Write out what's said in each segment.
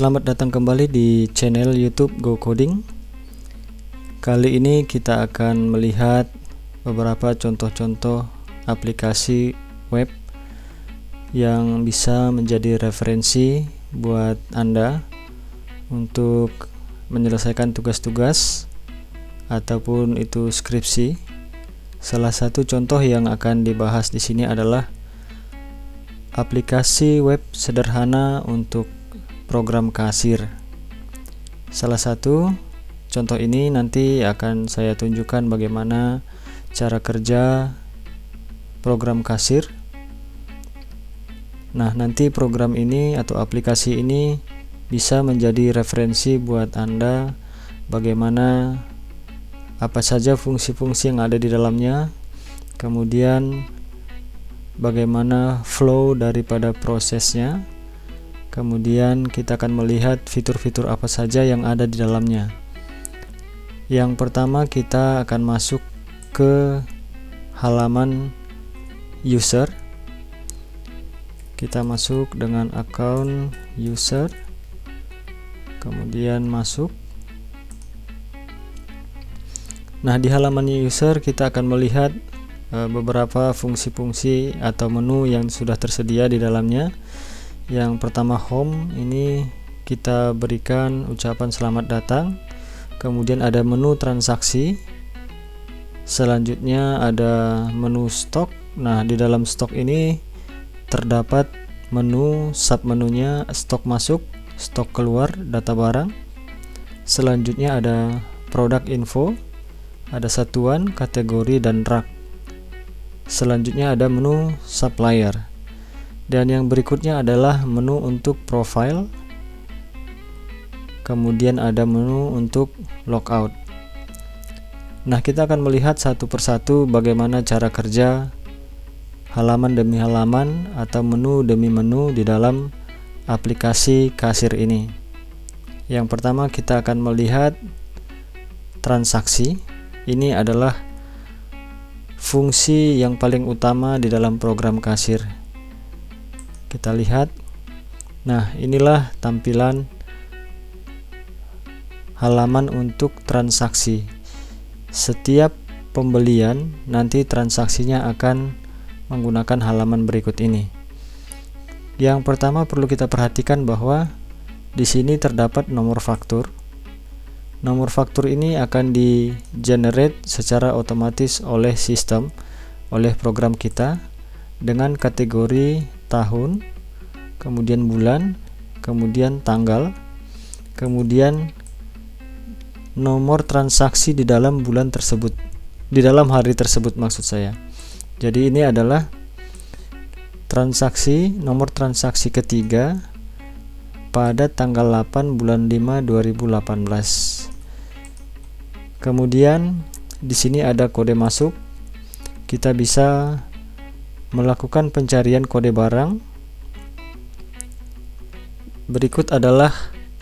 Selamat datang kembali di channel YouTube Go Coding. Kali ini kita akan melihat beberapa contoh-contoh aplikasi web yang bisa menjadi referensi buat Anda untuk menyelesaikan tugas-tugas ataupun itu skripsi. Salah satu contoh yang akan dibahas di sini adalah aplikasi web sederhana untuk program kasir. Salah satu contoh ini nanti akan saya tunjukkan bagaimana cara kerja program kasir. Nah, nanti program ini atau aplikasi ini bisa menjadi referensi buat Anda bagaimana apa saja fungsi-fungsi yang ada di dalamnya, kemudian bagaimana flow daripada prosesnya. Kemudian kita akan melihat fitur-fitur apa saja yang ada di dalamnya. Yang pertama kita akan masuk ke halaman user. Kita masuk dengan akun user. Kemudian masuk. Nah, di halaman user kita akan melihat beberapa fungsi-fungsi atau menu yang sudah tersedia di dalamnya. Yang pertama home, ini kita berikan ucapan selamat datang. Kemudian ada menu transaksi. Selanjutnya ada menu stok. Nah, di dalam stok ini terdapat menu submenunya stok masuk, stok keluar, data barang. Selanjutnya ada product info, ada satuan, kategori, dan rak. Selanjutnya ada menu supplier. Dan yang berikutnya adalah menu untuk profile. Kemudian ada menu untuk logout. Nah, kita akan melihat satu persatu bagaimana cara kerja halaman demi halaman atau menu demi menu di dalam aplikasi kasir ini. Yang pertama kita akan melihat transaksi. Ini adalah fungsi yang paling utama di dalam program kasir. Kita lihat. Nah, inilah tampilan halaman untuk transaksi. Setiap pembelian nanti transaksinya akan menggunakan halaman berikut ini. Yang pertama perlu kita perhatikan bahwa di sini terdapat nomor faktur. Nomor faktur ini akan di-generate secara otomatis oleh sistem, oleh program kita dengan kategori tahun, kemudian bulan, kemudian tanggal, kemudian nomor transaksi di dalam bulan tersebut, di dalam hari tersebut maksud saya. Jadi ini adalah transaksi, nomor transaksi ketiga pada tanggal 8 bulan 5 2018. Kemudian di sini ada kode masuk. Kita bisa melakukan pencarian kode barang. Berikut adalah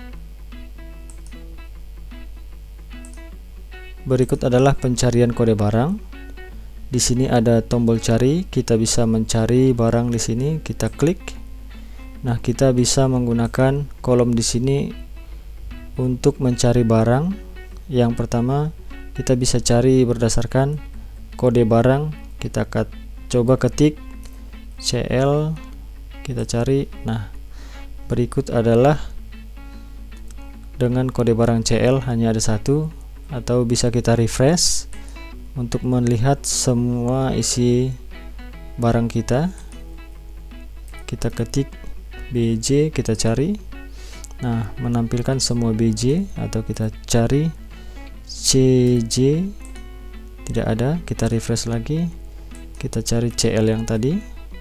pencarian kode barang. Di sini ada tombol cari, kita bisa mencari barang di sini, kita klik. Nah, kita bisa menggunakan kolom di sini untuk mencari barang. Yang pertama, kita bisa cari berdasarkan kode barang. Kita coba ketik CL, kita cari. Nah, berikut adalah dengan kode barang CL hanya ada satu, atau bisa kita refresh untuk melihat semua isi barang kita. Kita ketik BJ, kita cari. Nah, menampilkan semua BJ, atau kita cari CJ, tidak ada. Kita refresh lagi. Kita cari CL yang tadi.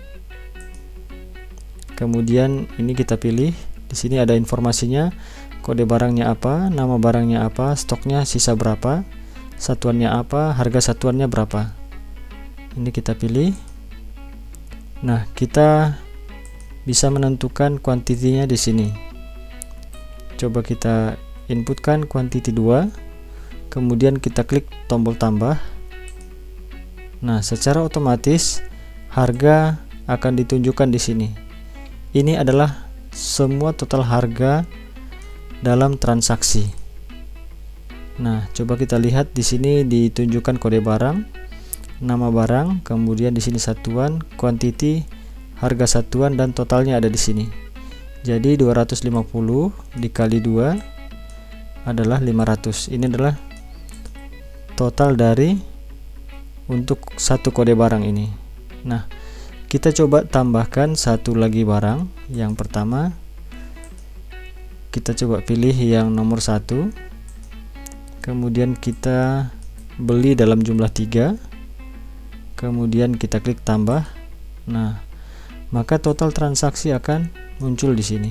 Kemudian ini kita pilih. Di sini ada informasinya, kode barangnya apa, nama barangnya apa, stoknya sisa berapa, satuannya apa, harga satuannya berapa. Ini kita pilih. Nah, kita bisa menentukan kuantitinya di sini. Coba kita inputkan kuantiti 2. Kemudian kita klik tombol tambah. Nah, secara otomatis harga akan ditunjukkan di sini. Ini adalah semua total harga dalam transaksi. Nah, coba kita lihat di sini ditunjukkan kode barang, nama barang, kemudian di sini satuan, quantity, harga satuan, dan totalnya ada di sini. Jadi 250 dikali 2 adalah 500. Ini adalah total dari untuk satu kode barang ini. Nah, kita coba tambahkan satu lagi barang. Yang pertama, kita coba pilih yang nomor 1, kemudian kita beli dalam jumlah 3, kemudian kita klik tambah. Nah, maka total transaksi akan muncul di sini,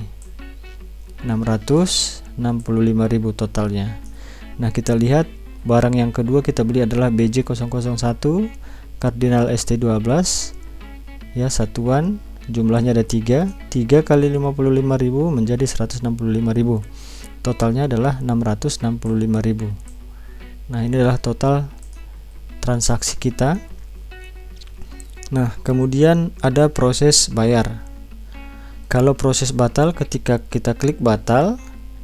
665.000 totalnya. Nah, kita lihat barang yang kedua kita beli adalah BJ001 Cardinal ST12 ya, satuan, jumlahnya ada 3 kali 55.000 menjadi 165.000, totalnya adalah 665.000. Nah, ini adalah total transaksi kita. Nah, kemudian ada proses bayar. Kalau proses batal, ketika kita klik batal,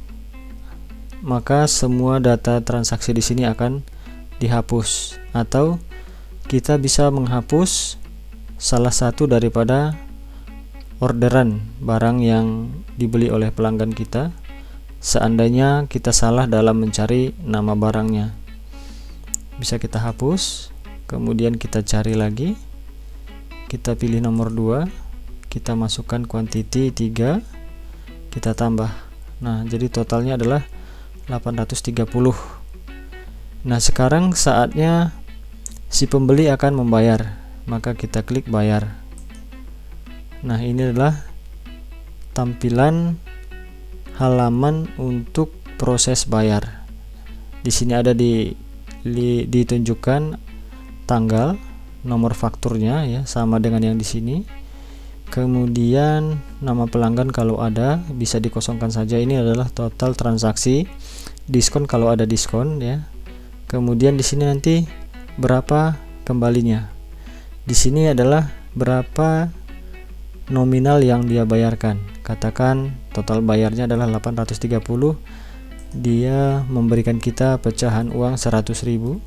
maka semua data transaksi di sini akan dihapus, atau kita bisa menghapus salah satu daripada orderan barang yang dibeli oleh pelanggan kita, seandainya kita salah dalam mencari nama barangnya. Bisa kita hapus, kemudian kita cari lagi, kita pilih nomor 2, kita masukkan quantity 3, kita tambah. Nah, jadi totalnya adalah 830. Nah, sekarang saatnya si pembeli akan membayar, maka kita klik bayar. Nah, ini adalah tampilan halaman untuk proses bayar. Di sini ada ditunjukkan tanggal, nomor fakturnya ya, sama dengan yang di sini. Kemudian nama pelanggan kalau ada bisa dikosongkan saja. Ini adalah total transaksi, diskon kalau ada diskon ya. Kemudian di sini nanti berapa kembalinya. Di sini adalah berapa nominal yang dia bayarkan. Katakan total bayarnya adalah 830. Dia memberikan kita pecahan uang 100.000.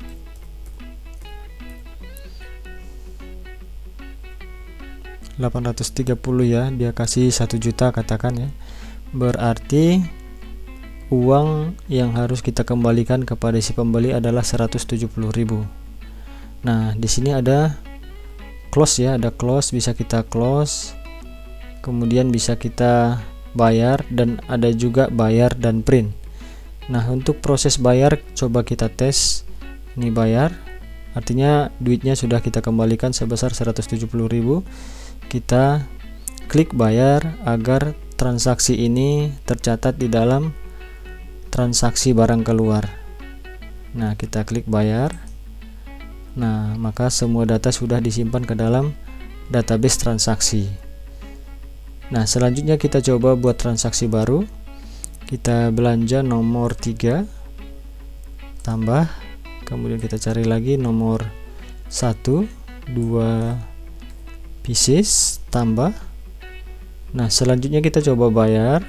ya, dia kasih 1 juta katakan ya. Berarti uang yang harus kita kembalikan kepada si pembeli adalah 170.000. Nah, di sini ada close ya, ada close, bisa kita close. Kemudian bisa kita bayar, dan ada juga bayar dan print. Nah, untuk proses bayar coba kita tes. Ini bayar, artinya duitnya sudah kita kembalikan sebesar 170.000. Kita klik bayar agar transaksi ini tercatat di dalam transaksi barang keluar. Nah, kita klik bayar. Nah, maka semua data sudah disimpan ke dalam database transaksi. Nah, selanjutnya kita coba buat transaksi baru. Kita belanja nomor 3, tambah, kemudian kita cari lagi nomor 1, 2 pieces, tambah. Nah, selanjutnya kita coba bayar.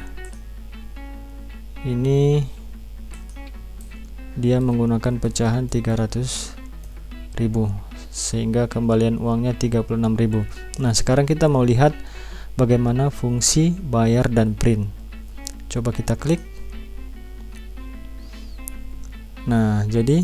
Ini dia menggunakan pecahan 300.000, sehingga kembalian uangnya 36.000. Nah, sekarang kita mau lihat bagaimana fungsi bayar dan print. Coba kita klik. Nah, jadi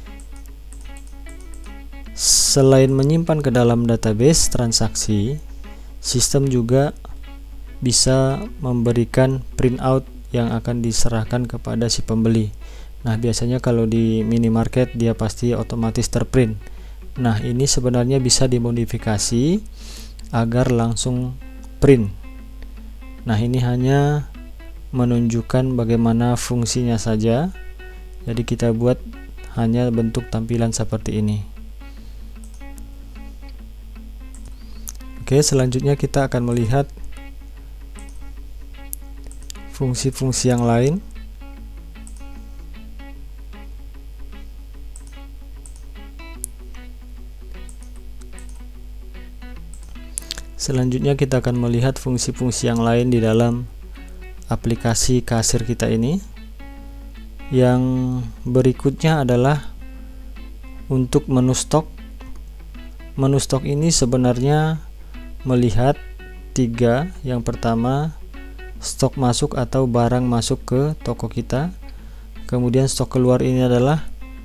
selain menyimpan ke dalam database transaksi, sistem juga bisa memberikan printout yang akan diserahkan kepada si pembeli. Nah, biasanya kalau di minimarket dia pasti otomatis terprint. Nah, ini sebenarnya bisa dimodifikasi agar langsung print. Nah, ini hanya menunjukkan bagaimana fungsinya saja. Jadi kita buat hanya bentuk tampilan seperti ini. Oke, selanjutnya kita akan melihat fungsi-fungsi yang lain. Selanjutnya kita akan melihat fungsi-fungsi yang lain di dalam aplikasi kasir kita ini. Yang berikutnya adalah untuk menu stok. Menu stok ini sebenarnya melihat tiga. Yang pertama, stok masuk atau barang masuk ke toko kita. Kemudian stok keluar ini adalah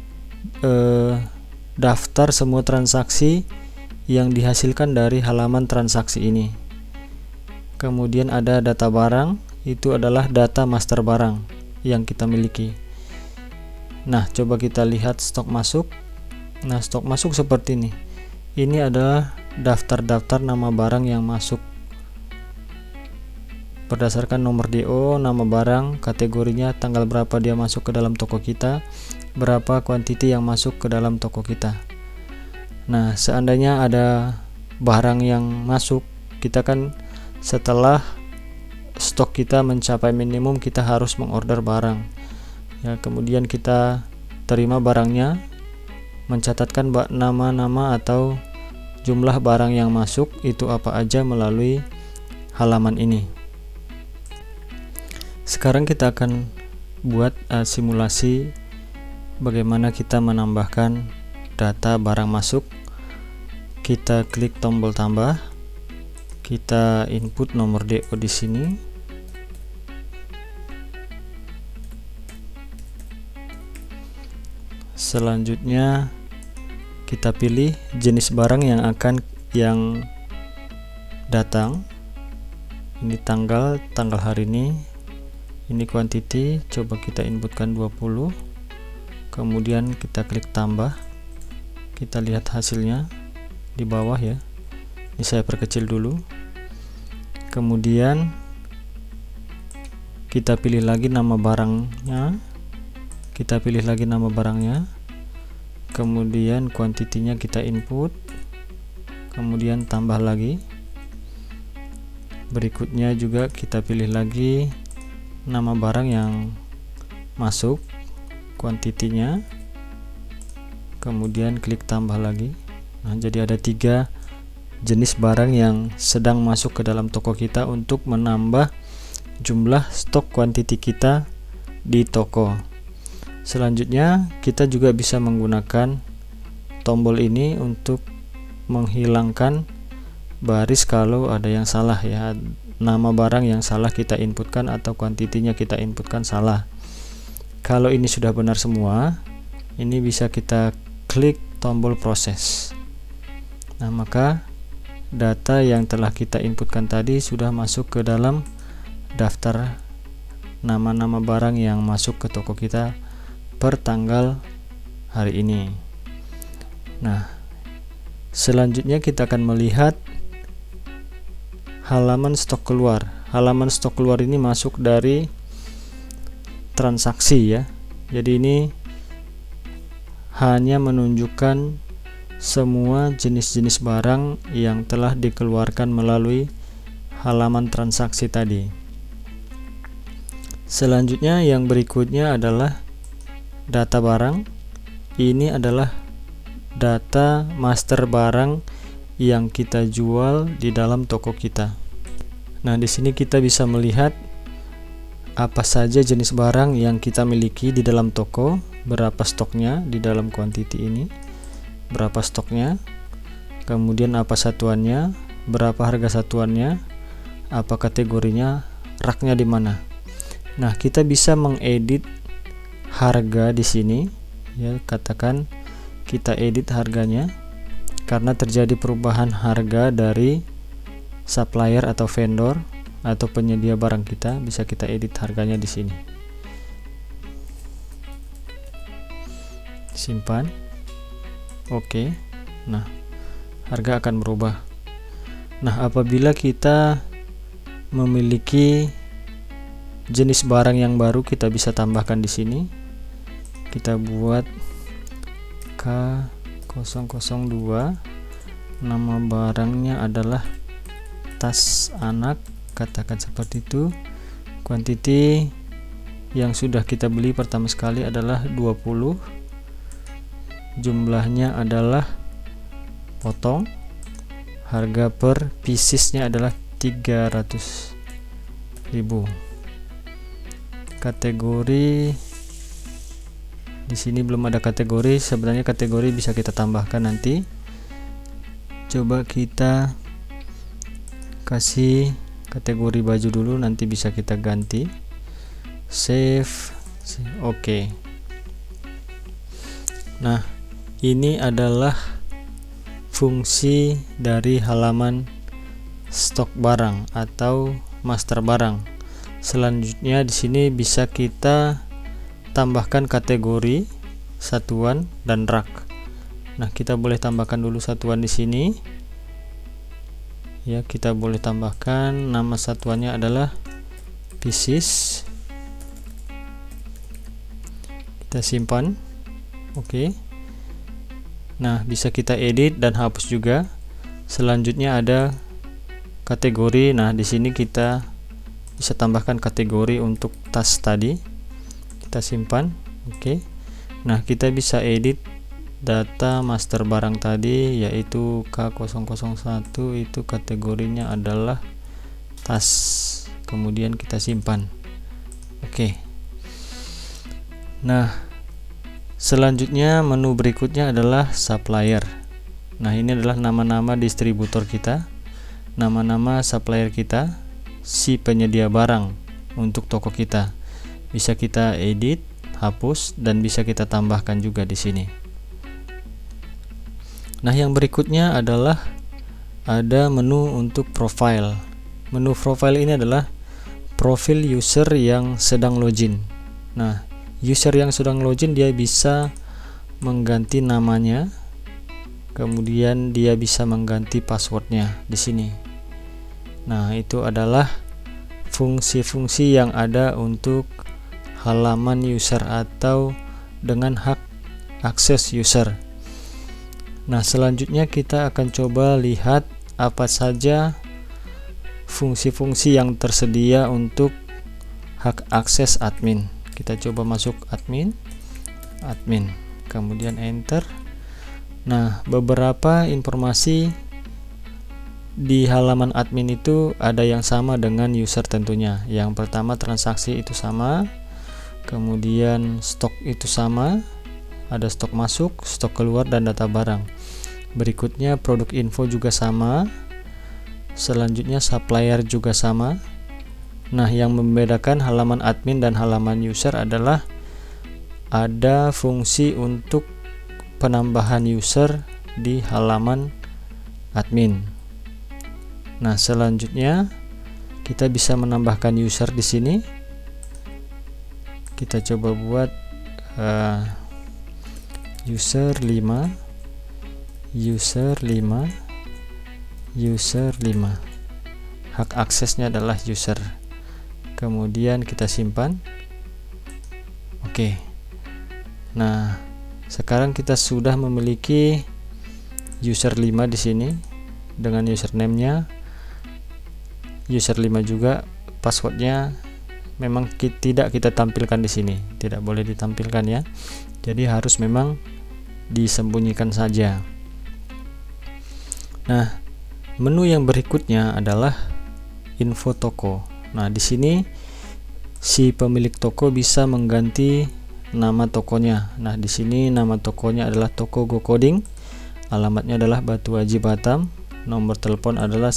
daftar semua transaksi yang dihasilkan dari halaman transaksi ini. Kemudian ada data barang, itu adalah data master barang yang kita miliki. Nah, coba kita lihat stok masuk. Nah, stok masuk seperti ini. Ini adalah daftar-daftar nama barang yang masuk berdasarkan nomor DO, nama barang, kategorinya, tanggal berapa dia masuk ke dalam toko kita, berapa kuantiti yang masuk ke dalam toko kita. Nah, seandainya ada barang yang masuk, kita kan setelah stok kita mencapai minimum, kita harus mengorder barang ya. Kemudian kita terima barangnya, mencatatkan nama-nama atau jumlah barang yang masuk itu apa aja melalui halaman ini. Sekarang kita akan buat simulasi bagaimana kita menambahkan data barang masuk. Kita klik tombol tambah, kita input nomor DO di sini. Selanjutnya kita pilih jenis barang yang datang. Ini tanggal hari ini. Ini kuantiti, coba kita inputkan 20. Kemudian kita klik tambah. Kita lihat hasilnya di bawah ya. Ini saya perkecil dulu. Kemudian kita pilih lagi nama barangnya. Kemudian kuantitinya kita input. Kemudian tambah lagi. Berikutnya juga kita pilih lagi nama barang yang masuk, kuantitinya, kemudian klik tambah lagi. Nah, jadi ada 3 jenis barang yang sedang masuk ke dalam toko kita untuk menambah jumlah stok kuantiti kita di toko. Selanjutnya kita juga bisa menggunakan tombol ini untuk menghilangkan baris kalau ada yang salah ya, nama barang yang salah kita inputkan atau kuantitinya kita inputkan salah. Kalau ini sudah benar semua, ini bisa kita klik tombol proses. Nah, maka data yang telah kita inputkan tadi sudah masuk ke dalam daftar nama-nama barang yang masuk ke toko kita per tanggal hari ini. Nah, selanjutnya kita akan melihat halaman stok keluar. Halaman stok keluar ini masuk dari transaksi ya. Jadi ini hanya menunjukkan semua jenis-jenis barang yang telah dikeluarkan melalui halaman transaksi tadi. Selanjutnya yang berikutnya adalah data barang. Ini adalah data master barang yang kita jual di dalam toko kita. Nah, di sini kita bisa melihat apa saja jenis barang yang kita miliki di dalam toko, berapa stoknya di dalam kuantiti ini, berapa stoknya, kemudian apa satuannya, berapa harga satuannya, apa kategorinya, raknya di mana. Nah, kita bisa mengedit harga di sini ya, katakan kita edit harganya. Karena terjadi perubahan harga dari supplier atau vendor atau penyedia barang kita, bisa kita edit harganya di sini. Simpan. Oke. Nah, harga akan berubah. Nah, apabila kita memiliki jenis barang yang baru, kita bisa tambahkan di sini. Kita buat K002, nama barangnya adalah tas anak, katakan seperti itu. Kuantiti yang sudah kita beli pertama sekali adalah 20, jumlahnya adalah potong, harga per piecesnya adalah 300.000, kategori Di sini belum ada kategori, sebenarnya kategori bisa kita tambahkan nanti. Coba kita kasih kategori baju dulu, nanti bisa kita ganti. Save. Oke. Nah, ini adalah fungsi dari halaman stok barang atau master barang. Selanjutnya di sini bisa kita tambahkan kategori, satuan, dan rak. Nah, kita boleh tambahkan dulu satuan di sini. Ya, kita boleh tambahkan nama satuannya adalah pieces. Kita simpan. Oke. Nah, bisa kita edit dan hapus juga. Selanjutnya ada kategori. Nah, di sini kita bisa tambahkan kategori untuk tas tadi. Kita simpan. Oke. Nah, kita bisa edit data master barang tadi, yaitu K001, itu kategorinya adalah tas. Kemudian kita simpan. Oke. Nah, selanjutnya menu berikutnya adalah supplier. Nah, ini adalah nama-nama distributor kita, nama-nama supplier kita, si penyedia barang untuk toko kita. Bisa kita edit, hapus, dan bisa kita tambahkan juga di sini. Nah, yang berikutnya adalah ada menu untuk profile. Menu profile ini adalah profil user yang sedang login. Nah, user yang sedang login dia bisa mengganti namanya, kemudian dia bisa mengganti passwordnya di sini. Nah, itu adalah fungsi-fungsi yang ada untuk halaman user atau dengan hak akses user. Nah, selanjutnya kita akan coba lihat apa saja fungsi-fungsi yang tersedia untuk hak akses admin. Kita coba masuk admin, kemudian enter. Nah, beberapa informasi di halaman admin itu ada yang sama dengan user tentunya. Yang pertama, transaksi itu sama. Kemudian stok itu sama, ada stok masuk, stok keluar, dan data barang. Berikutnya produk info juga sama. Selanjutnya supplier juga sama. Nah, yang membedakan halaman admin dan halaman user adalah ada fungsi untuk penambahan user di halaman admin. Nah, selanjutnya kita bisa menambahkan user di sini. Kita coba buat user 5. Hak aksesnya adalah user. Kemudian kita simpan. Oke. Nah, sekarang kita sudah memiliki user 5 di sini dengan username-nya. User 5 juga passwordnya memang tidak kita tampilkan di sini, tidak boleh ditampilkan ya. Jadi harus memang disembunyikan saja. Nah, menu yang berikutnya adalah info toko. Nah, di sini si pemilik toko bisa mengganti nama tokonya. Nah, di sini nama tokonya adalah Toko GoCoding. Alamatnya adalah Batu Aji Batam. Nomor telepon adalah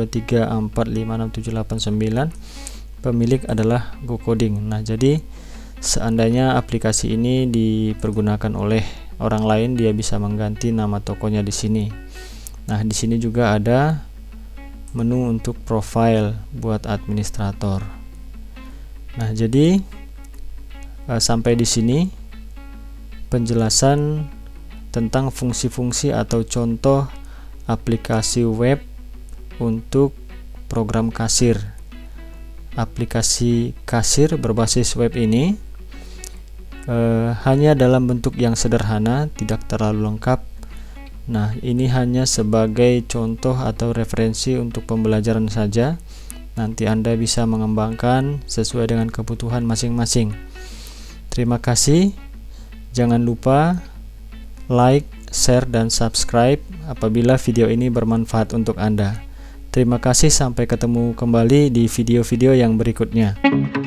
123456789. Pemilik adalah GoCoding. Nah, jadi seandainya aplikasi ini dipergunakan oleh orang lain, dia bisa mengganti nama tokonya di sini. Nah, di sini juga ada menu untuk profile buat administrator. Nah, jadi sampai di sini penjelasan tentang fungsi-fungsi atau contoh aplikasi web untuk program kasir. Aplikasi kasir berbasis web ini hanya dalam bentuk yang sederhana, tidak terlalu lengkap. Nah, ini hanya sebagai contoh atau referensi untuk pembelajaran saja. Nanti Anda bisa mengembangkan sesuai dengan kebutuhan masing-masing. Terima kasih. Jangan lupa like, share, dan subscribe apabila video ini bermanfaat untuk Anda. Terima kasih, sampai ketemu kembali di video-video yang berikutnya.